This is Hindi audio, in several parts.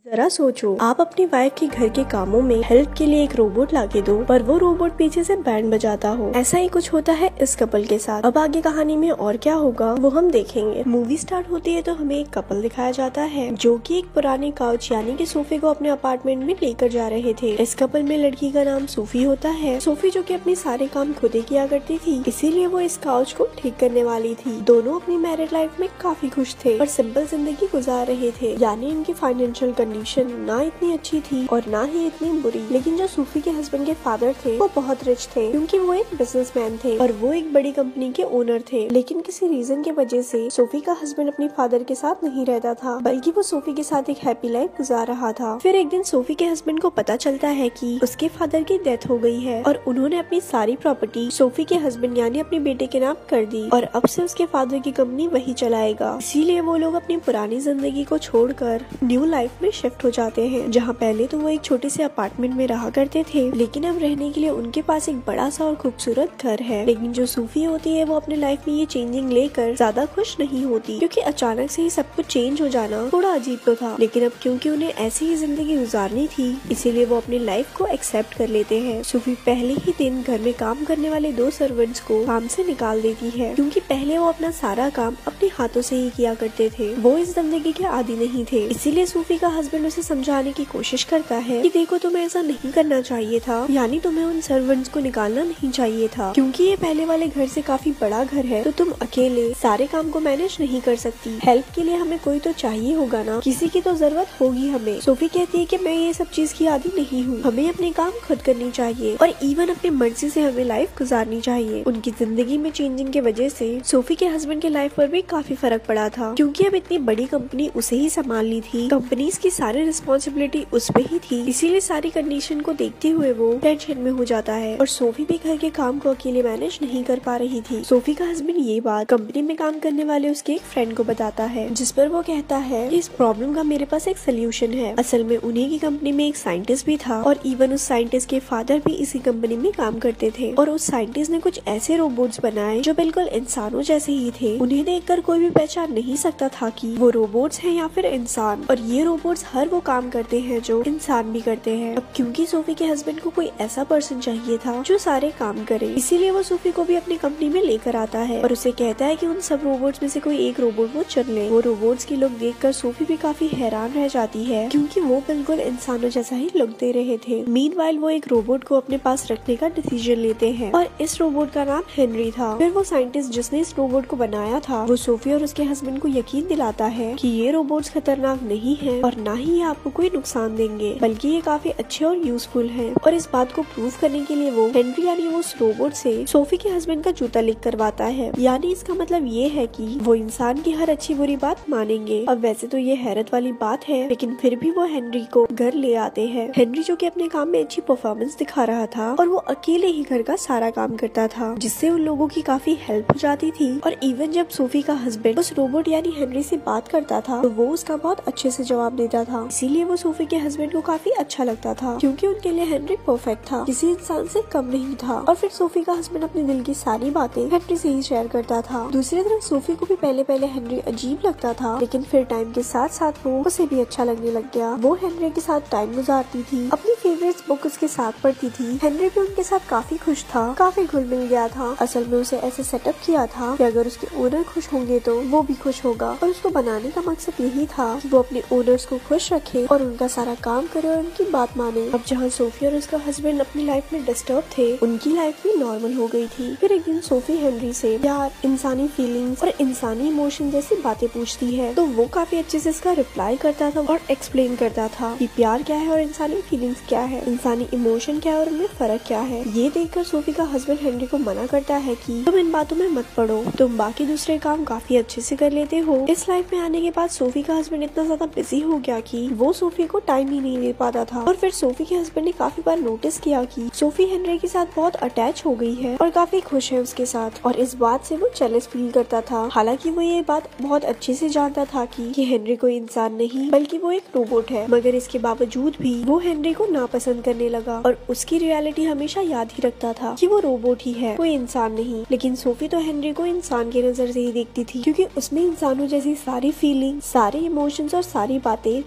जरा सोचो, आप अपनी वाइफ के घर के कामों में हेल्प के लिए एक रोबोट लाके दो, पर वो रोबोट पीछे से बैंड बजाता हो। ऐसा ही कुछ होता है इस कपल के साथ। अब आगे कहानी में और क्या होगा वो हम देखेंगे। मूवी स्टार्ट होती है तो हमें एक कपल दिखाया जाता है जो कि एक पुराने काउच यानी कि सोफे को अपने अपार्टमेंट में लेकर जा रहे थे। इस कपल में लड़की का नाम सोफी होता है। सोफी जो कि अपने सारे काम खुद ही किया करती थी, इसीलिए वो इस काउच को ठीक करने वाली थी। दोनों अपनी मैरिड लाइफ में काफी खुश थे और सिंपल जिंदगी गुजार रहे थे, यानी इनकी फाइनेंशियल कंडीशन ना इतनी अच्छी थी और ना ही इतनी बुरी। लेकिन जो सूफी के हस्बैंड के फादर थे वो बहुत रिच थे, क्योंकि वो एक बिजनेसमैन थे और वो एक बड़ी कंपनी के ओनर थे। लेकिन किसी रीजन की वजह से सोफी का हस्बैंड अपने फादर के साथ नहीं रहता था, बल्कि वो सोफी के साथ एक हैप्पी लाइफ गुजार रहा था। फिर एक दिन सोफी के हस्बैंड को पता चलता है कि उसके फादर की डेथ हो गई है और उन्होंने अपनी सारी प्रॉपर्टी सोफी के हस्बैंड यानी अपने बेटे के नाम कर दी और अब से उसके फादर की कंपनी वही चलाएगा। इसीलिए वो लोग अपनी पुरानी जिंदगी को छोड़कर न्यू लाइफ में शिफ्ट हो जाते हैं, जहाँ पहले तो वो एक छोटे से अपार्टमेंट में रहा करते थे, लेकिन अब रहने के लिए उनके पास एक बड़ा सा और खूबसूरत घर है। लेकिन जो सूफी होती है वो अपने लाइफ में ये चेंजिंग लेकर ज्यादा खुश नहीं होती, क्योंकि अचानक से ही सब कुछ चेंज हो जाना थोड़ा अजीब तो था। लेकिन अब क्योंकि उन्हें ऐसी ही जिंदगी गुजारनी थी, इसीलिए वो अपनी लाइफ को एक्सेप्ट कर लेते हैं। सूफी पहले ही दिन घर में काम करने वाले 2 सर्वेंट्स को काम से निकाल देती है, क्योंकि पहले वो अपना सारा काम अपने हाथों से ही किया करते थे। वो इस जिंदगी के आदी नहीं थे। इसीलिए सूफी का हस्बैंड उसे समझाने की कोशिश करता है कि देखो, तुम्हें ऐसा नहीं करना चाहिए था, यानी तुम्हें उन सर्वेंट्स को निकालना नहीं चाहिए था, क्योंकि ये पहले वाले घर से काफी बड़ा घर है, तो तुम अकेले सारे काम को मैनेज नहीं कर सकती। हेल्प के लिए हमें कोई तो चाहिए होगा ना, किसी की तो जरूरत होगी हमें। सोफी कहती है कि मैं ये सब चीज की आदी नहीं हूँ, हमें अपने काम खुद करनी चाहिए और इवन अपनी मर्जी से हमें लाइफ गुजारनी चाहिए। उनकी जिंदगी में चेंजिंग की वजह से सोफी के हस्बैंड के लाइफ पर भी काफी फर्क पड़ा था, क्योंकि अब इतनी बड़ी कंपनी उसे ही संभालनी थी। कंपनीज की सारी रिस्पॉन्सिबिलिटी उस पे ही थी, इसीलिए सारी कंडीशन को देखते हुए वो टेंशन में हो जाता है और सोफी भी घर के काम को अकेले मैनेज नहीं कर पा रही थी। सोफी का हस्बैंड ये बात कंपनी में काम करने वाले उसके एक फ्रेंड को बताता है, जिस पर वो कहता है कि इस प्रॉब्लम का मेरे पास एक सोल्यूशन है। असल में उन्हीं की कंपनी में एक साइंटिस्ट भी था और इवन उस साइंटिस्ट के फादर भी इसी कंपनी में काम करते थे और उस साइंटिस्ट ने कुछ ऐसे रोबोट्स बनाए जो बिल्कुल इंसानों जैसे ही थे। उन्हें देखकर कोई भी पहचान नहीं सकता था कि वो रोबोट्स हैं या फिर इंसान, और ये रोबोट्स हर वो काम करते हैं जो इंसान भी करते हैं। अब क्योंकि सोफी के हस्बैंड को कोई ऐसा पर्सन चाहिए था जो सारे काम करे, इसीलिए वो सोफी को भी अपनी कंपनी में लेकर आता है और उसे कहता है कि उन सब रोबोट्स में से कोई एक रोबोट वो चुन ले। वो रोबोट्स की लुक देखकर सोफी भी काफी हैरान रह जाती है, क्योंकि वो बिल्कुल इंसानों जैसा ही लुक दे रहे थे। मीनवाइल वो एक रोबोट को अपने पास रखने का डिसीजन लेते हैं और इस रोबोट का नाम हेनरी था। फिर वो साइंटिस्ट जिसने इस रोबोट को बनाया था वो सोफी और उसके हस्बैंड को यकीन दिलाता है कि ये रोबोट्स खतरनाक नहीं है और ना ही ये आपको कोई नुकसान देंगे, बल्कि ये काफी अच्छे और यूजफुल हैं। और इस बात को प्रूव करने के लिए वो हेनरी यानी वो उस रोबोट से सोफी के हस्बैंड का जूता लिक करवाता है, यानी इसका मतलब ये है कि वो इंसान की हर अच्छी बुरी बात मानेंगे। अब वैसे तो ये हैरत वाली बात है, लेकिन फिर भी वो हेनरी को घर ले आते हैं। हेनरी जो कि अपने काम में अच्छी परफॉर्मेंस दिखा रहा था और वो अकेले ही घर का सारा काम करता था, जिससे उन लोगों की काफी हेल्प हो जाती थी। और इवन जब सोफी का हस्बैंड उस रोबोट यानी हेनरी से बात करता था तो वो उसका बहुत अच्छे से जवाब देता था, इसीलिए वो सोफी के हस्बैंड को काफी अच्छा लगता था, क्योंकि उनके लिए हेनरी परफेक्ट था, किसी इंसान से कम नहीं था। और फिर सोफी का हस्बैंड अपने दिल की सारी बातें हेनरी से ही शेयर करता था। दूसरी तरफ सोफी को भी पहले हेनरी अजीब लगता था, लेकिन फिर टाइम के साथ साथ वो उसे भी अच्छा लगने लग गया। वो हेनरी के साथ टाइम गुजारती थी, अपनी फेवरेट बुक उसके साथ पढ़ती थी। हेनरी भी उनके साथ काफी खुश था, काफी घुल मिल गया था। असल में उसे ऐसे सेटअप किया था कि अगर उसके ओनर खुश होंगे तो वो भी खुश होगा, और उसको बनाने का मकसद यही था कि वो अपने ओनर्स को खुश रखे और उनका सारा काम करे और उनकी बात माने। अब जहाँ सोफी और उसका हस्बैंड अपनी लाइफ में डिस्टर्ब थे, उनकी लाइफ भी नॉर्मल हो गई थी। फिर एक दिन सोफी हेनरी से प्यार, इंसानी फीलिंग्स और इंसानी इमोशन जैसी बातें पूछती है, तो वो काफी अच्छे से इसका रिप्लाई करता था और एक्सप्लेन करता था कि प्यार क्या है और इंसानी फीलिंग्स क्या है, इंसानी इमोशन क्या है और उनमें फर्क क्या है। ये देखकर सोफी का हस्बैंड हेनरी को मना करता है कि तुम इन बातों में मत पड़ो, तुम बाकी दूसरे काम काफी अच्छे से कर लेते हो। इस लाइफ में आने के बाद सोफी का हस्बैंड इतना ज्यादा बिजी हो गया कि वो सोफी को टाइम ही नहीं दे पाता था। और फिर सोफी के हस्बैंड ने काफी बार नोटिस किया कि सोफी हेनरी के साथ बहुत अटैच हो गई है और काफी खुश है उसके साथ, और इस बात से वो जेलस फील करता था। हालांकि वो ये बात बहुत अच्छे से जानता था कि हेनरी कोई इंसान नहीं बल्कि वो एक रोबोट है, मगर इसके बावजूद भी वो हेनरी को नापसंद करने लगा और उसकी रियलिटी हमेशा याद ही रखता था कि वो रोबोट ही है, कोई इंसान नहीं। लेकिन सोफी तो हेनरी को इंसान की नजर से ही देखती थी, क्योंकि उसमें इंसानों जैसी सारी फीलिंग, सारे इमोशंस और सारी बातें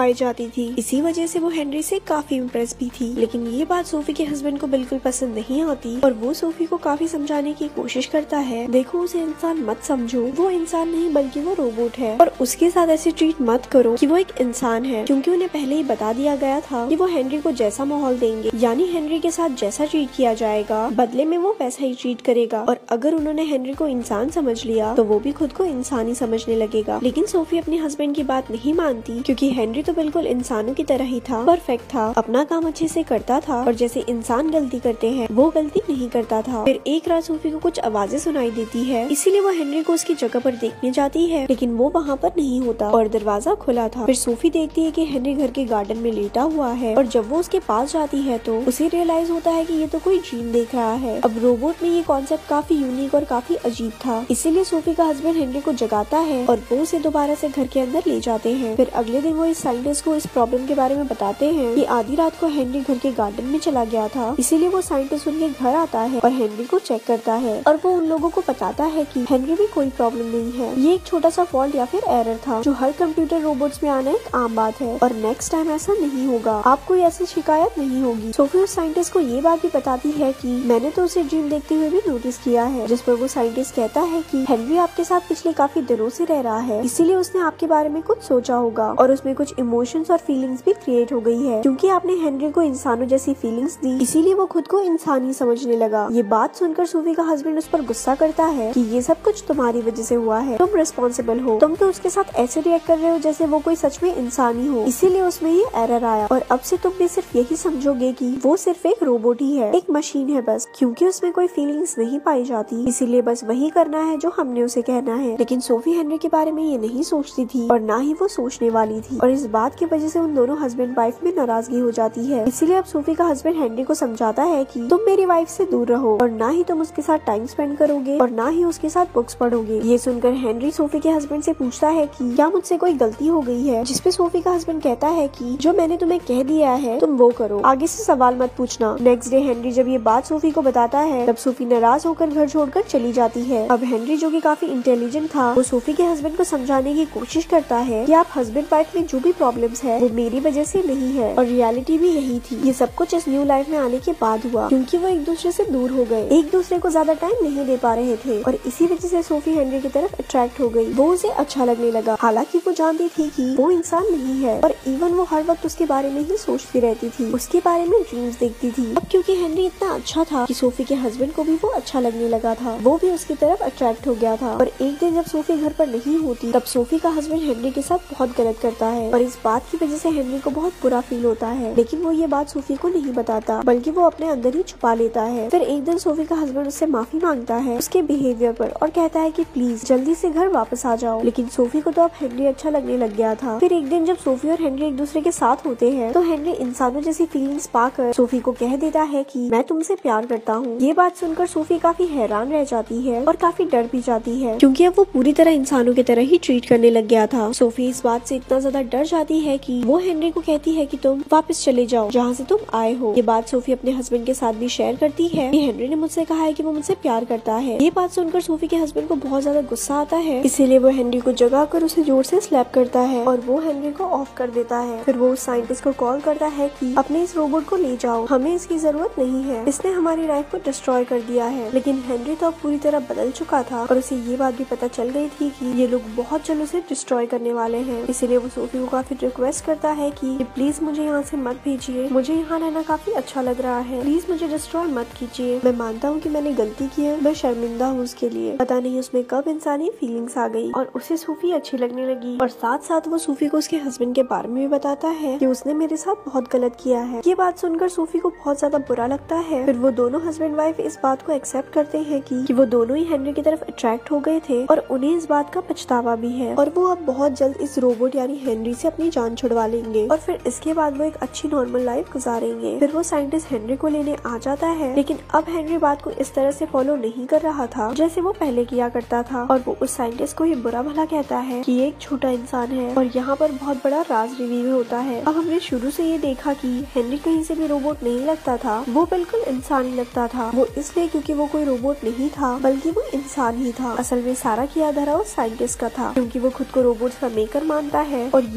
पाई जाती थी। इसी वजह से वो हेनरी से काफी इम्प्रेस भी थी। लेकिन ये बात सोफी के हस्बैंड को बिल्कुल पसंद नहीं आती और वो सोफी को काफी समझाने की कोशिश करता है, देखो उसे इंसान मत समझो, वो इंसान नहीं बल्कि वो रोबोट है और उसके साथ ऐसे ट्रीट मत करो कि वो एक इंसान है, क्योंकि उन्हें पहले ही बता दिया गया था कि वो हेनरी को जैसा माहौल देंगे, यानी हेनरी के साथ जैसा ट्रीट किया जाएगा बदले में वो वैसा ही ट्रीट करेगा। और अगर उन्होंने हेनरी को इंसान समझ लिया तो वो भी खुद को इंसान ही समझने लगेगा। लेकिन सोफी अपने हस्बैंड की बात नहीं मानती, क्योंकि हेनरी तो बिल्कुल इंसानों की तरह ही था, परफेक्ट था, अपना काम अच्छे से करता था और जैसे इंसान गलती करते हैं वो गलती नहीं करता था। फिर एक रात सोफी को कुछ आवाजें सुनाई देती है, इसीलिए वो हेनरी को उसकी जगह पर देखने जाती है, लेकिन वो वहाँ पर नहीं होता और दरवाजा खुला था। फिर सोफी देखती है कि हेनरी घर के गार्डन में लेटा हुआ है और जब वो उसके पास जाती है तो उसे रियलाइज होता है कि ये तो कोई ड्रीम देख रहा है। अब रोबोट में ये कॉन्सेप्ट काफी यूनिक और काफी अजीब था, इसीलिए सोफी का हस्बैंड हेनरी को जगाता है और वो उसे दोबारा से घर के अंदर ले जाते हैं। फिर अगले दिन वो इस साइंटिस्ट को इस प्रॉब्लम के बारे में बताते हैं कि आधी रात को हेनरी घर के गार्डन में चला गया था, इसीलिए वो साइंटिस्ट उनके घर आता है और हेनरी को चेक करता है और वो उन लोगों को बताता है कि हेनरी में कोई प्रॉब्लम नहीं है, ये एक छोटा सा फॉल्ट या फिर एरर था जो हर कंप्यूटर रोबोट्स में आना एक आम बात है और नेक्स्ट टाइम ऐसा नहीं होगा, आपको ऐसी शिकायत नहीं होगी। सोफी उस साइंटिस्ट को ये बात भी बताती है कि मैंने तो उसे ड्रीम देखते हुए भी नोटिस किया है, जिस पर वो साइंटिस्ट कहता है कि हेनरी आपके साथ पिछले काफी दिनों से रह रहा है, इसीलिए उसने आपके बारे में कुछ सोचा होगा और उसमें कुछ इमोशंस और फीलिंग्स भी क्रिएट हो गई है, क्योंकि आपने हेनरी को इंसानों जैसी फीलिंग्स दी, इसीलिए वो खुद को इंसान ही समझने लगा। ये बात सुनकर सोफी का हस्बैंड उस पर गुस्सा करता है कि ये सब कुछ तुम्हारी वजह से हुआ है, तुम रिस्पॉन्सिबल हो, तुम तो उसके साथ ऐसे रिएक्ट कर रहे हो जैसे वो कोई सच में इंसान ही हो, इसीलिए उसमें ये एरर आया और अब से तुम भी सिर्फ यही समझोगे कि वो सिर्फ एक रोबोट ही है, एक मशीन है बस, क्योंकि उसमें कोई फीलिंग्स नहीं पाई जाती, इसीलिए बस वही करना है जो हमने उसे कहना है। लेकिन सोफी हेनरी के बारे में ये नहीं सोचती थी और ना ही वो सोचने वाली थी और इस बात की वजह से उन दोनों हस्बैंड वाइफ में नाराजगी हो जाती है। इसीलिए अब सोफी का हस्बैंड हेनरी को समझाता है कि तुम मेरी वाइफ से दूर रहो और ना ही तुम उसके साथ टाइम स्पेंड करोगे और ना ही उसके साथ बुक्स पढ़ोगे। ये सुनकर हेनरी सोफी के हस्बैंड से पूछता है कि क्या मुझसे कोई गलती हो गई है, जिसपे सोफी का हस्बैंड कहता है कि जो मैंने तुम्हें कह दिया है तुम वो करो, आगे से सवाल मत पूछना। नेक्स्ट डे हेनरी जब ये बात सोफी को बताता है तब सोफी नाराज होकर घर छोड़कर चली जाती है। अब हेनरी जो कि काफी इंटेलिजेंट था वो सोफी के हस्बैंड को समझाने की कोशिश करता है कि आप हस्बैंड वाइफ में जो भी प्रॉब्लम्स है वो मेरी वजह से नहीं है और रियलिटी भी यही थी। ये सब कुछ इस न्यू लाइफ में आने के बाद हुआ, क्योंकि वो एक दूसरे से दूर हो गए, एक दूसरे को ज्यादा टाइम नहीं दे पा रहे थे और इसी वजह से सोफी हेनरी की तरफ अट्रैक्ट हो गई। वो उसे अच्छा लगने लगा, हालांकि वो जानती थी कि वो इंसान नहीं है और इवन वो हर वक्त उसके बारे में ही सोचती रहती थी, उसके बारे में ड्रीम्स देखती थी। अब क्योंकि हेनरी इतना अच्छा था कि सोफी के हस्बैंड को भी वो अच्छा लगने लगा था, वो भी उसकी तरफ अट्रैक्ट हो गया था। और एक दिन जब सोफी घर पर नहीं होती तब सोफी का हस्बैंड हेनरी के साथ बहुत गलत करता है और इस बात की वजह से हेनरी को बहुत बुरा फील होता है, लेकिन वो ये बात सोफी को नहीं बताता बल्कि वो अपने अंदर ही छुपा लेता है। फिर एक दिन सोफी का हस्बैंड उससे माफी मांगता है उसके बिहेवियर पर और कहता है कि प्लीज जल्दी से घर वापस आ जाओ, लेकिन सोफी को तो अब हेनरी अच्छा लगने लग गया था। फिर एक दिन जब सोफी और हेनरी एक दूसरे के साथ होते हैं तो हेनरी इंसानों जैसी फीलिंग्स पाकर सोफी को कह देता है कि मैं तुमसे प्यार करता हूँ। ये बात सुनकर सोफी काफी हैरान रह जाती है और काफी डर भी जाती है, क्योंकि अब वो पूरी तरह इंसानों की तरह ही ट्रीट करने लग गया था। सोफी इस बात से इतना ज्यादा डर जाती है कि वो हेनरी को कहती है कि तुम वापस चले जाओ जहाँ से तुम आए हो। ये बात सोफी अपने हस्बैंड के साथ भी शेयर करती है कि हेनरी ने मुझसे कहा है कि वो मुझसे प्यार करता है। ये बात सुनकर सोफी के हस्बैंड को बहुत ज्यादा गुस्सा आता है, इसीलिए वो हेनरी को जगाकर उसे जोर से स्लैप करता है और वो हेनरी को ऑफ कर देता है। फिर वो उस साइंटिस्ट को कॉल करता है कि अपने इस रोबोट को ले जाओ, हमें इसकी जरूरत नहीं है, इसने हमारी लाइफ को डिस्ट्रॉय कर दिया है। लेकिन हेनरी तो अब पूरी तरह बदल चुका था और उसे ये बात भी पता चल गई थी कि ये लोग बहुत जल्द उसे डिस्ट्रॉय करने वाले हैं, इसीलिए वो सोफी को काफी रिक्वेस्ट करता है कि प्लीज मुझे यहाँ से मत भेजिए, मुझे यहाँ रहना काफी अच्छा लग रहा है, प्लीज मुझे डिस्ट्रॉय मत कीजिए, मैं मानता हूँ कि मैंने गलती की है, मैं शर्मिंदा हूँ उसके लिए। पता नहीं उसमें कब इंसानी फीलिंग्स आ गई और उसे सोफी अच्छी लगने लगी और साथ साथ वो सोफी को उसके हस्बैंड के बारे में भी बताता है कि उसने मेरे साथ बहुत गलत किया है। ये बात सुनकर सोफी को बहुत ज्यादा बुरा लगता है। फिर वो दोनों हस्बैंड वाइफ इस बात को एक्सेप्ट करते हैं कि वो दोनों ही हेनरी की तरफ अट्रैक्ट हो गए थे और उन्हें इस बात का पछतावा भी है और वो अब बहुत जल्द इस रोबोट यानी हेनरी से अपनी जान छुड़वा लेंगे और फिर इसके बाद वो एक अच्छी नॉर्मल लाइफ गुजारेंगे। फिर वो साइंटिस्ट हेनरी को लेने आ जाता है, लेकिन अब हेनरी बात को इस तरह से फॉलो नहीं कर रहा था जैसे वो पहले किया करता था और वो उस साइंटिस्ट को ही बुरा भला कहता है कि ये एक छोटा इंसान है और यहाँ पर बहुत बड़ा राज रिवील होता है। अब हमने शुरू से ये देखा कि हेनरी कहीं से भी रोबोट नहीं लगता था, वो बिल्कुल इंसान ही लगता था। वो इसलिए क्योंकि वो कोई रोबोट नहीं था बल्कि वो इंसान ही था। असल में सारा किया धरा उस साइंटिस्ट का था, क्योंकि वो खुद को रोबोट का मेकर मानता है और ये चीज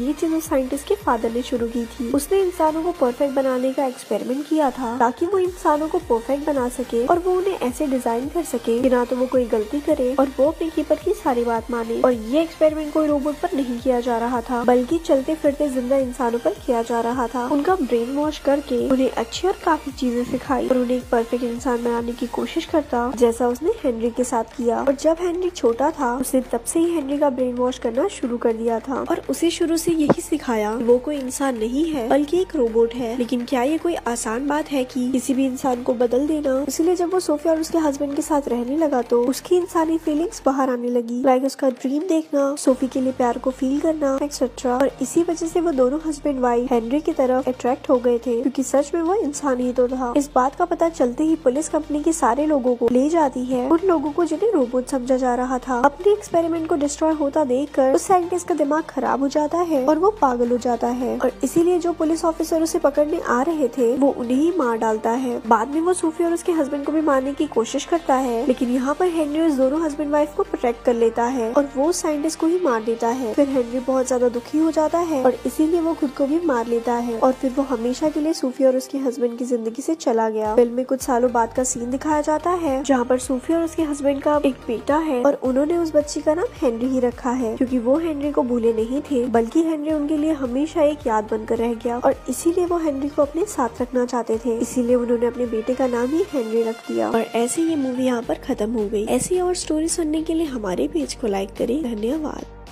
साइंटिस्ट के फादर ने शुरू की थी। उसने इंसानों को परफेक्ट बनाने का एक्सपेरिमेंट किया था ताकि वो इंसानों को परफेक्ट बना सके और वो उन्हें ऐसे डिजाइन कर सके कि ना तो वो कोई गलती करे और वो अपने कीपर की सारी बात माने। और ये एक्सपेरिमेंट कोई रोबोट पर नहीं किया जा रहा था, बल्कि चलते फिरते जिंदा इंसानों पर किया जा रहा था। उनका ब्रेन वॉश करके उन्हें अच्छी और काफी चीजें सिखाई और उन्हें एक परफेक्ट इंसान बनाने की कोशिश करता, जैसा उसने हेनरी के साथ किया। और जब हेनरी छोटा था उसने तब से ही हेनरी का ब्रेन वॉश करना शुरू कर दिया था और उसे शुरू से यही सिखाया वो कोई इंसान नहीं है बल्कि एक रोबोट है। लेकिन क्या ये कोई आसान बात है कि किसी भी इंसान को बदल देना? इसलिए जब वो सोफिया और उसके हस्बैंड के साथ रहने लगा तो उसकी इंसानी फीलिंग्स बाहर आने लगी, लाइक उसका ड्रीम देखना, सोफी के लिए प्यार को फील करना एक्सेट्रा। और इसी वजह से वो दोनों हस्बैंड वाइफ हेनरी की तरफ अट्रैक्ट हो गए थे, क्योंकि सच में वो इंसान ही तो था। इस बात का पता चलते ही पुलिस कंपनी के सारे लोगों को ले जाती है, उन लोगों को जिन्हें रोबोट समझा जा रहा था। अपने एक्सपेरिमेंट को डिस्ट्रॉय होता देखकर उस साइंटिस्ट का दिमाग खराब हो जाता है और वो पागल हो जाता है और इसीलिए जो पुलिस ऑफिसर उसे पकड़ने आ रहे थे वो उन्हें ही मार डालता है। बाद में वो सोफी और उसके हस्बैंड को भी मारने की कोशिश करता है, लेकिन यहाँ पर हेनरी उस दोनों हस्बैंड वाइफ को प्रोटेक्ट कर लेता है और वो साइंटिस्ट को ही मार देता है। फिर हेनरी बहुत ज्यादा दुखी हो जाता है और इसीलिए वो खुद को भी मार लेता है और फिर वो हमेशा के लिए सोफी और उसके हस्बैंड की जिंदगी से चला गया। फिल्म में कुछ सालों बाद का सीन दिखाया जाता है जहाँ पर सोफी और उसके हस्बैंड का एक बेटा है और उन्होंने उस बच्ची का नाम हेनरी ही रखा है, क्योंकि वो हेनरी को भूले नहीं थे, बल्कि हेनरी उनके लिए हमेशा एक याद बनकर रह गया और इसीलिए वो हेनरी को अपने साथ रखना चाहते थे। इसीलिए उन्होंने अपने बेटे का नाम ही हेनरी रख दिया। और ऐसे ये मूवी यहाँ पर खत्म हो गई। ऐसी और स्टोरी सुनने के लिए हमारे पेज को लाइक करें। धन्यवाद।